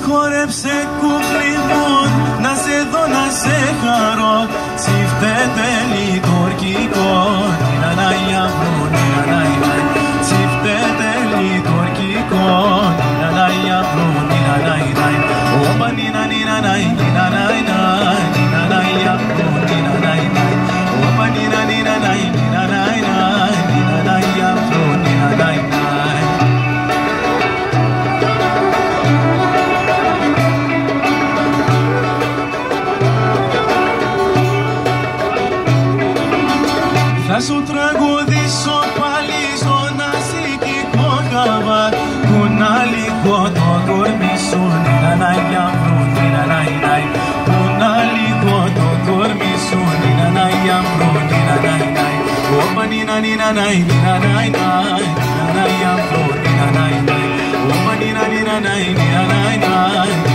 Χόρεψε κούκλι μου, να σε δω να σε χαρώ. Τσιφτέτε λιτορκικό, νινανάια βρω, νινανάι. Τσιφτέτε λιτορκικό, νινανάια βρω, νινανάι. Όπα νινα νινανάι, νινανάι, νινανάια βρω, νινανάι. Όπα νινα νινανάι, νινανάι, νινανάια βρω, νινανάι. Θα σου τραγουδήσω πάλι στον ασίκικο χαβά, που να λίγο το κορμί σου, νινανάια βρω, νινανάι. Που να λίγο το κορμί σου, νινανάια βρω, νινανάι. Όπα νινα νινανάι, νινανάι, νινανάια βρω, νινανάι. Όπα νινα νινανάι, νινανάι.